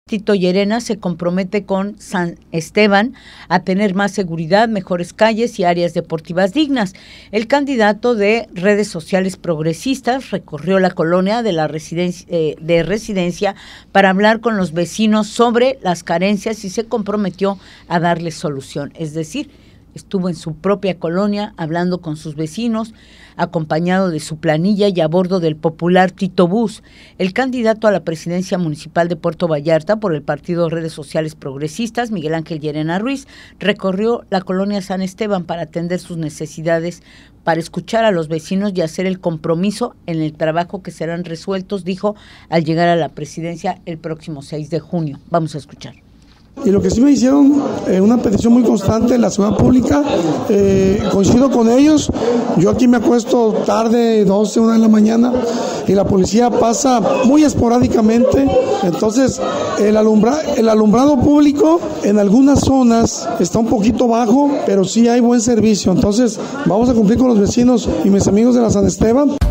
Tito Llerena se compromete con San Esteban a tener más seguridad, mejores calles y áreas deportivas dignas. El candidato de redes sociales progresistas recorrió la colonia de la residencia para hablar con los vecinos sobre las carencias y se comprometió a darles solución. Es decir, estuvo en su propia colonia hablando con sus vecinos, acompañado de su planilla y a bordo del popular Tito Bus. El candidato a la presidencia municipal de Puerto Vallarta por el partido Redes Sociales Progresistas, Miguel Ángel Llerena Ruiz, recorrió la colonia San Esteban para atender sus necesidades, para escuchar a los vecinos y hacer el compromiso en el trabajo que serán resueltos, dijo, al llegar a la presidencia el próximo 6 de junio. Vamos a escuchar. Y lo que sí me hicieron, una petición muy constante en la seguridad pública, coincido con ellos. Yo aquí me acuesto tarde, 12, 1 de la mañana, y la policía pasa muy esporádicamente. Entonces, el alumbrado público en algunas zonas está un poquito bajo, pero sí hay buen servicio. Entonces, vamos a cumplir con los vecinos y mis amigos de la San Esteban.